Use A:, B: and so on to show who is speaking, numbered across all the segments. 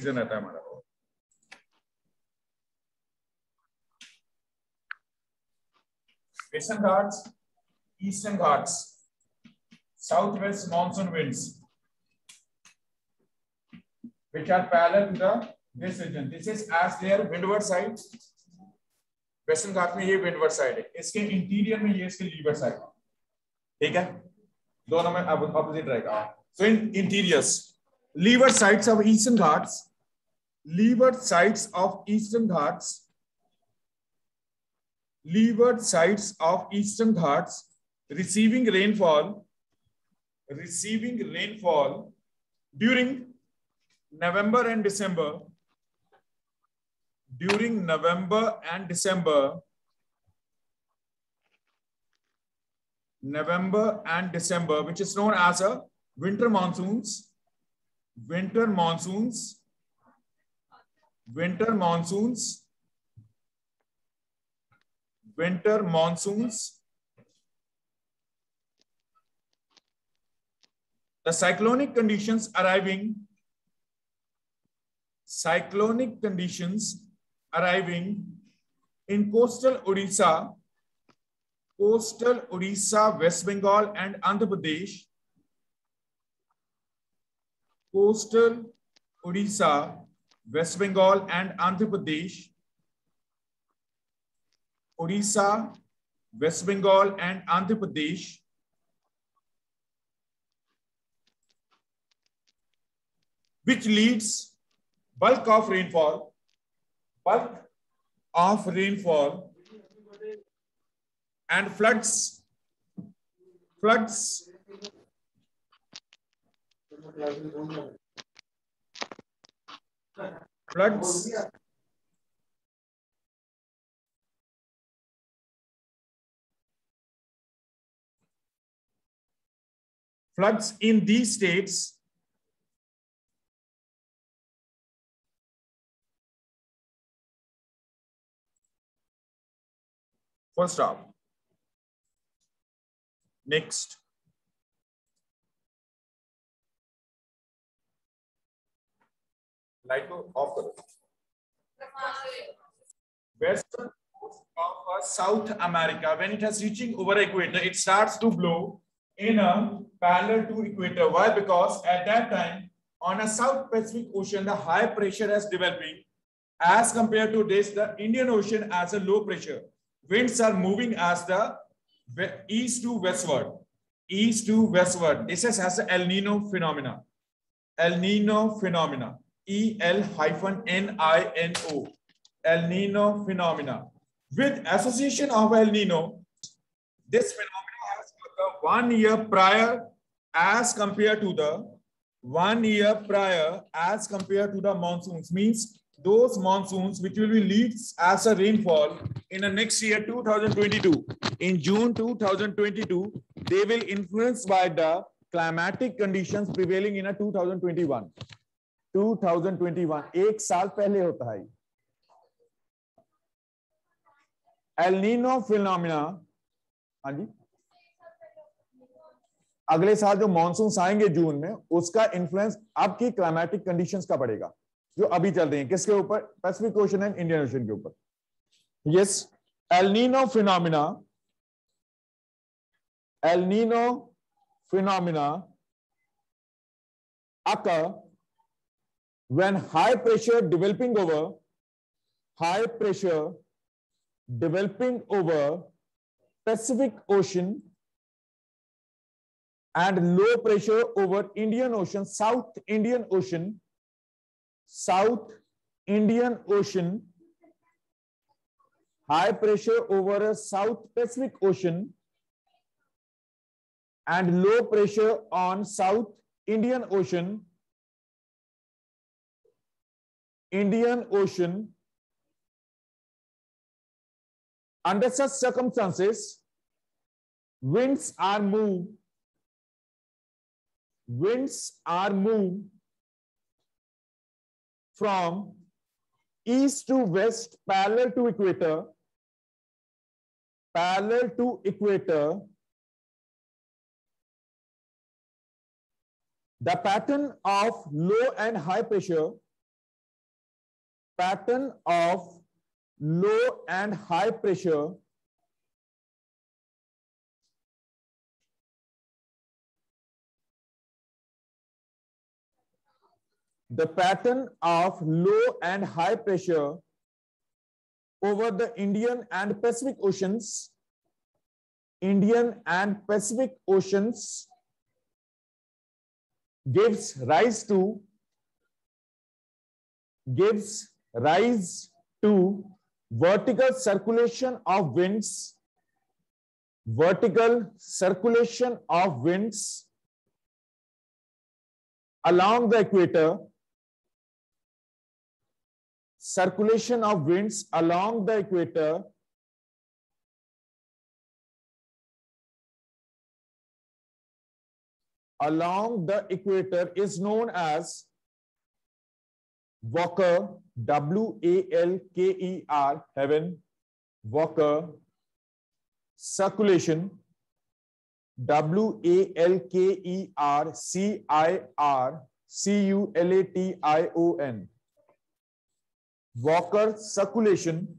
A: Season रहता है हमारा। Western Ghats, Eastern Ghats, south west monsoon winds which are parallel to the this region. This is as their windward side. Western Ghat में ये windward side है, इसके interior में ये इसके लीवर साइड, ठीक है, दोनों में अपोजिट रहेगा। So in interiors, leeward sides of Eastern Ghats, leeward sides of Eastern Ghats, leeward sides of Eastern Ghats receiving rainfall during November and December, during November and December, which is known as a winter monsoons, winter monsoons, winter monsoons, winter monsoons. The cyclonic conditions arriving in coastal Odisha, West Bengal and Andhra Pradesh, coastal Odisha, West Bengal and Andhra Pradesh, Odisha, West Bengal and Andhra Pradesh, which leads bulk of rainfall and floods in these states First stop. Next. Light को off करो. Western coast of South America, when it has reaching over equator, it starts to blow in a parallel to equator. Why? Because at that time, on a South Pacific Ocean, the high pressure is developing as compared to this, the Indian Ocean as a low pressure. Winds are moving as the east to westward. This is as a El Nino phenomena. El Nino phenomena. EL-NINO. El Nino phenomena. With association of El Nino, this phenomena has occurred 1 year prior as compared to the monsoons. Means those monsoons which will be leads as a rainfall in the next year 2022, in June 2022, they will influence by the climatic conditions prevailing in a 2021 एक साल पहले होता है L Nino phenomena. हाँ जी, अगले साल जो monsoon आएंगे जून में, उसका इन्फ्लुएंस आपकी क्लाइमेटिक कंडीशंस का पड़ेगा जो अभी चल रही हैं। किसके ऊपर? Pacific Ocean and Indian Ocean के ऊपर। Yes, El Nino phenomena occur when high pressure developing over Pacific Ocean and low pressure over Indian Ocean, South Indian Ocean, high pressure over a South Pacific Ocean and low pressure on South Indian Ocean, Under such circumstances, winds are moved from east to west parallel to equator. The pattern of low and high pressure pattern of low and high pressure the pattern of low and high pressure over the Indian and Pacific Oceans, gives rise to vertical circulation of winds along the equator, is known as Walker, W-A-L-K-E-R, heaven, Walker circulation, W-A-L-K-E-R-C-I-R-C-U-L-A-T-I-O-N, Walker circulation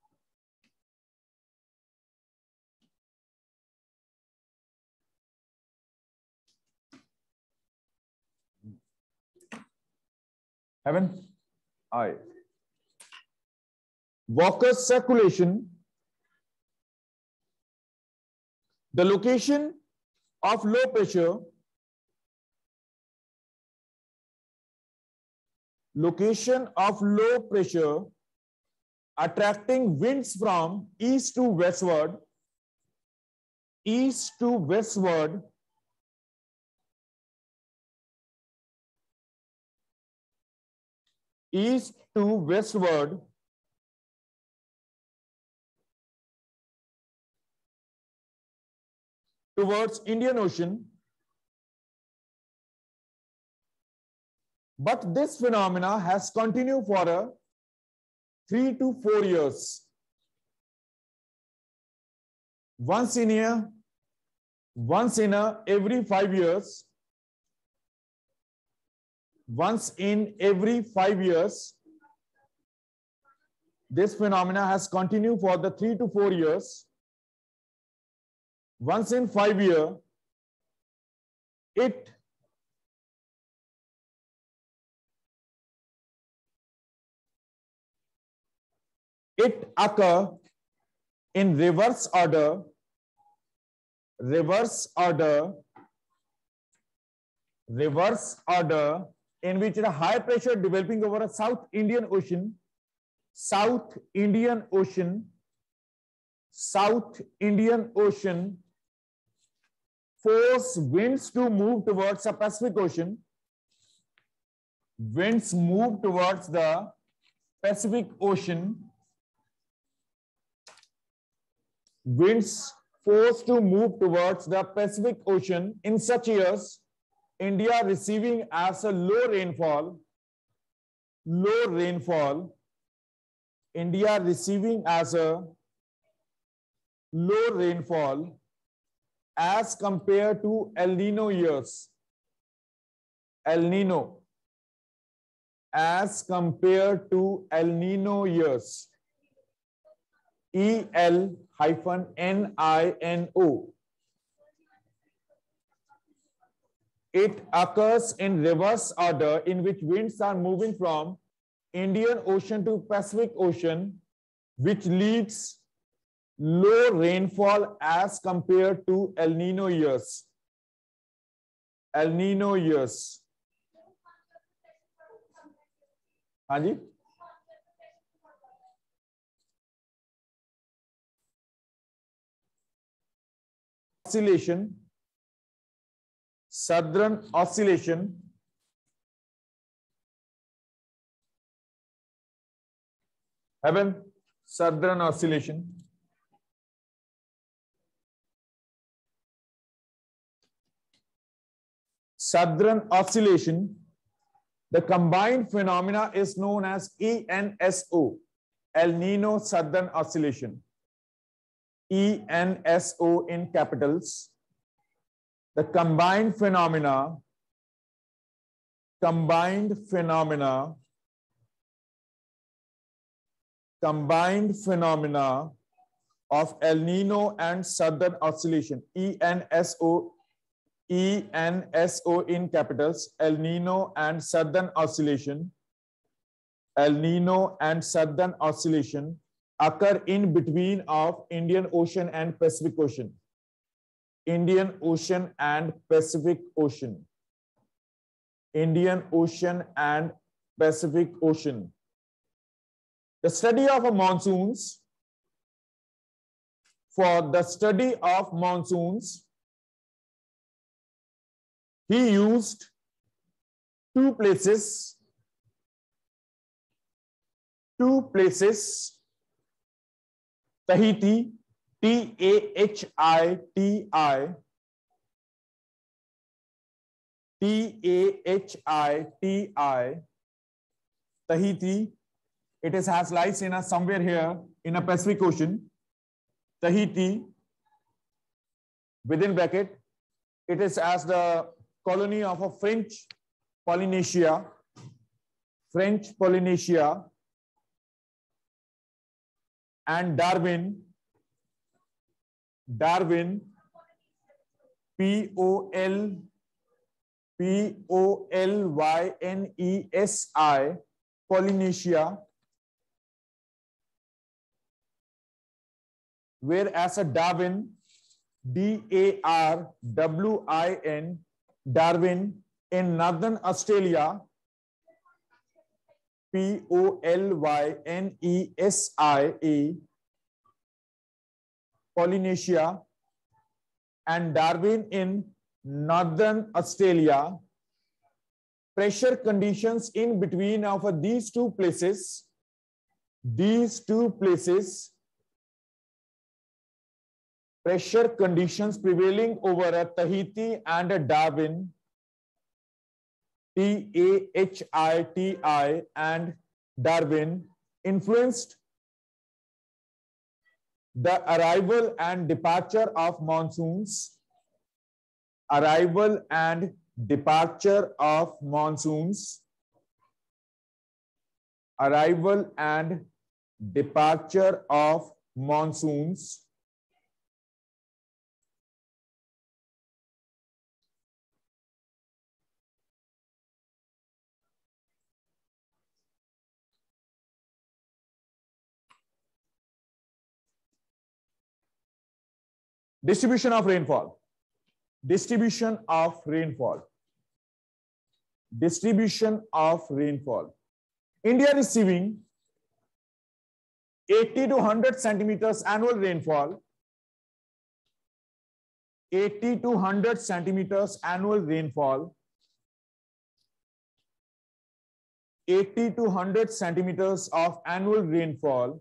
A: heaven, I. Walker circulation, the location of low pressure, attracting winds from east to westward, towards Indian Ocean. But this phenomena has continued for 3 to 4 years. Once in every 5 years. This phenomena has continued for the 3 to 4 years. Once in 5 years, it occur in reverse order, in which the high pressure developing over a South Indian Ocean force winds to move towards the Pacific Ocean. Winds move towards the Pacific Ocean. Winds forced to move towards the Pacific Ocean. In such years, India receiving as a low rainfall, India receiving as a low rainfall as compared to El Nino years. El Nino, as compared to El Nino years. EL-NINO. It occurs in reverse order, in which winds are moving from Indian Ocean to Pacific Ocean, which leads low rainfall as compared to El Nino years. El Nino years. हाँ जी, oscillation, Southern Oscillation, heaven, Southern Oscillation. Southern Oscillation, the combined phenomena is known as ENSO, El Nino Southern Oscillation. ENSO in capitals. The combined phenomena combined phenomena of El Nino and Southern Oscillation, ENSO in capitals, El Nino and Southern Oscillation, El Nino and Southern Oscillation occur in between of Indian Ocean and Pacific Ocean. Indian Ocean and Pacific Ocean. Indian Ocean and Pacific Ocean. The study of monsoons. For the study of monsoons, he used two places, Tahiti, Tahiti, Tahiti. It has lies in a somewhere here in a Pacific Ocean. Tahiti, within bracket, it is as the colony of a French Polynesia, and Darwin, Polynesia, Polynesia, whereas a Darwin, Darwin, Darwin in Northern Australia, Polynesia, Polynesia, and Darwin in Northern Australia. Pressure conditions in between of these two places, pressure conditions prevailing over a Tahiti and a Darwin, Tahiti and Darwin, influenced the arrival and departure of monsoons, Distribution of rainfall. India receiving 80 to 100 centimeters annual rainfall. 80 to 100 centimeters annual rainfall. 80 to 100 centimeters of annual rainfall,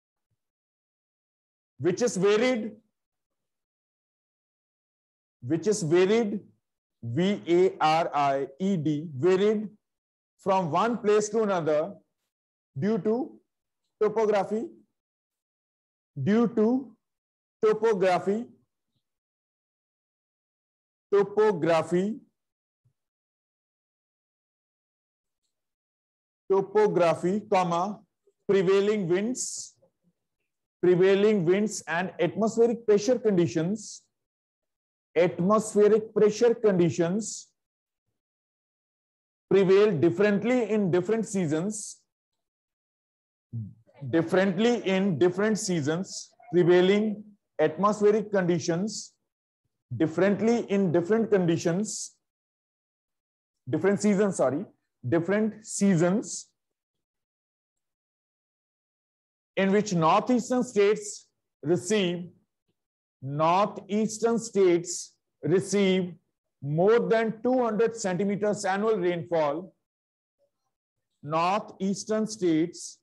A: which is varied, varied, varied from one place to another due to topography, comma, prevailing winds and atmospheric pressure conditions. Prevail differently in different seasons. Prevailing atmospheric conditions differently in different seasons, in which northeastern states receive more than 200 centimeters annual rainfall. Northeastern states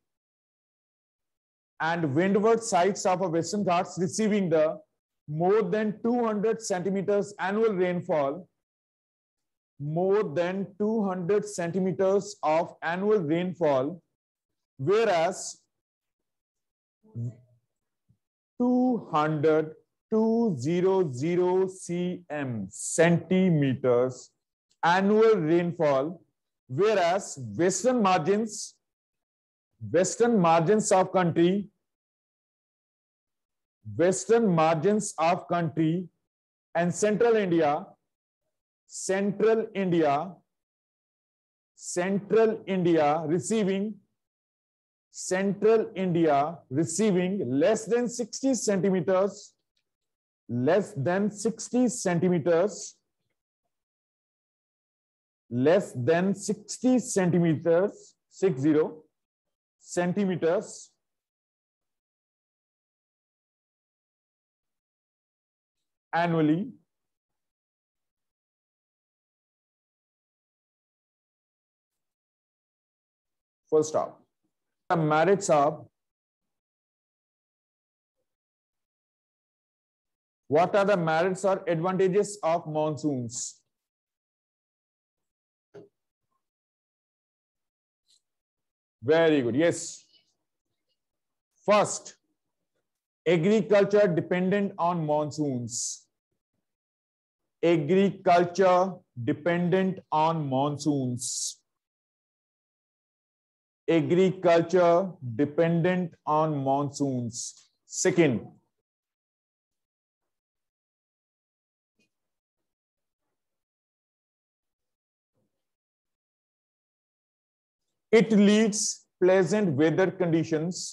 A: and windward sides of Western Ghats receiving the more than 200 centimeters annual rainfall. More than 200 centimeters of annual rainfall, whereas 200 centimeters annual rainfall, whereas western margins western margins of country, western margins of country, and central India, central India receiving less than 60 centimeters, less than 60 centimeters annually. Full stop. The merits of, what are the merits or advantages of monsoons? Very good. Yes. First, agriculture dependent on monsoons. Agriculture dependent on monsoons. Agriculture dependent on monsoons. Second, it leads pleasant weather conditions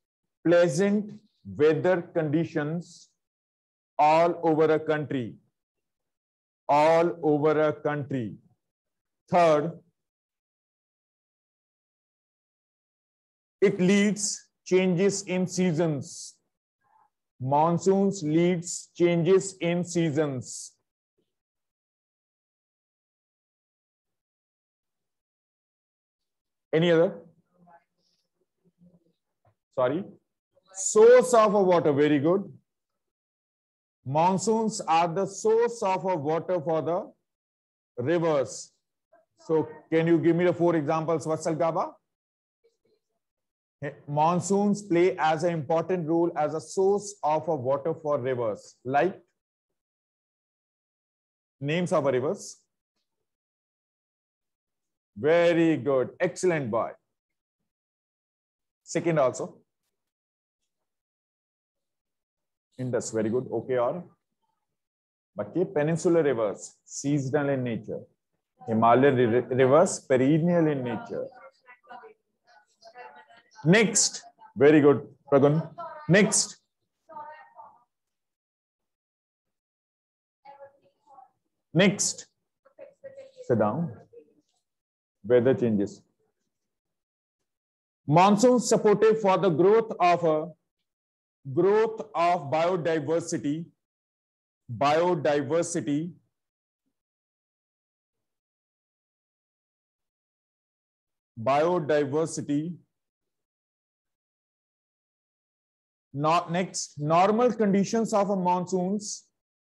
A: all over a country. Third, it leads changes in seasons. Monsoons leads changes in seasons. Any other? Sorry. Source of water. Very good. Monsoons are the source of water for the rivers. So can you give me the 4 examples, Vatsal Gaba? Monsoons play as an important role as a source of water for rivers. Like, names of rivers. Very good. Excellent, boy. Second also. Indus. Very good. Okay, or but peninsular rivers, seasonal in nature. Himalayan rivers, perennial in nature. Next. Very good, Pragun. Next. Next. Sit down. Weather changes. Monsoons supportive for the growth of biodiversity. Not next, normal conditions of monsoons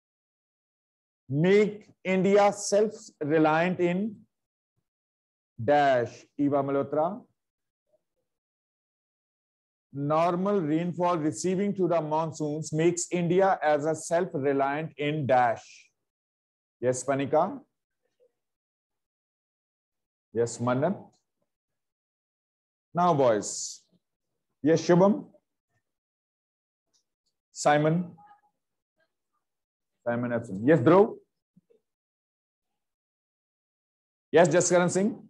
A: make India self-reliant in dash. Eva Malhotra. Normal rainfall receiving to the monsoons makes India as a self-reliant in dash. Yes, Panika. Yes, Manat. Now, boys. Yes, Shubham. Simon. Absent. Yes, Dhruv. Yes, Jaskaran Singh.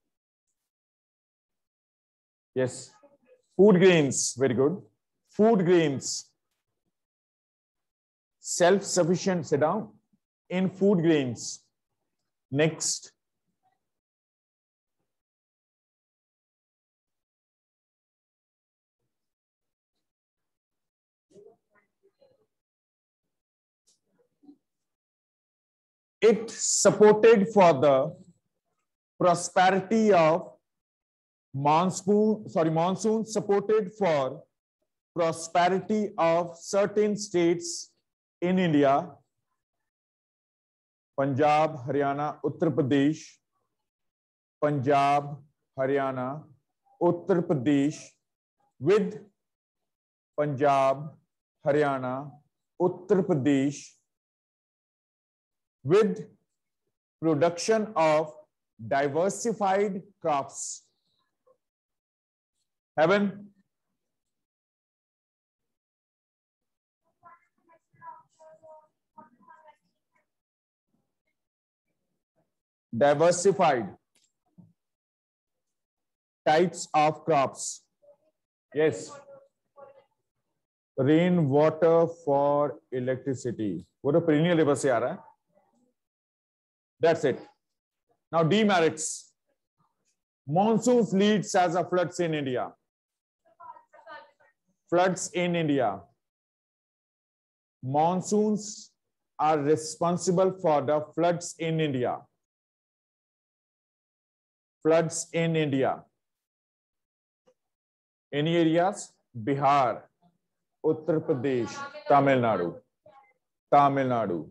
A: Yes. Food grains. Very good. Food grains. Self-sufficient. Sit down. In food grains. Next. It supported for the prosperity of monsoon supported for prosperity of certain states in India. Punjab, Haryana, Uttar Pradesh. Punjab, Haryana, Uttar Pradesh, with Punjab, Haryana, Uttar Pradesh, with production of diversified crops. Heaven? Diversified types of crops. Yes. Rain water for electricity. वो तो perennial river से आ रहा है. That's it. Now demerits. Monsoons leads as a floods in India. Floods in India. Monsoons are responsible for the floods in India. Floods in India. Any areas? Bihar, Uttar Pradesh, Tamil Nadu. Tamil Nadu.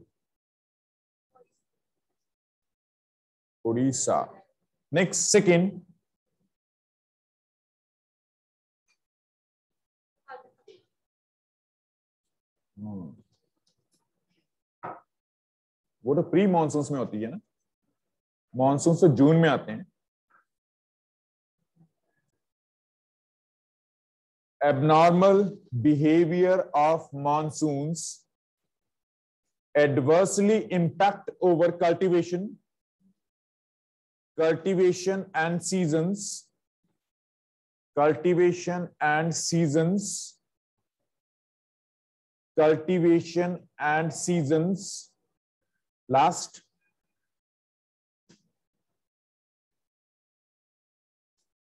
A: Odisha. Next, second. वो तो pre monsoons में होती है ना. Monsoons तो जून में आते हैं. Abnormal behavior of monsoons adversely impact over cultivation and seasons. Cultivation and seasons. Cultivation and seasons. Last,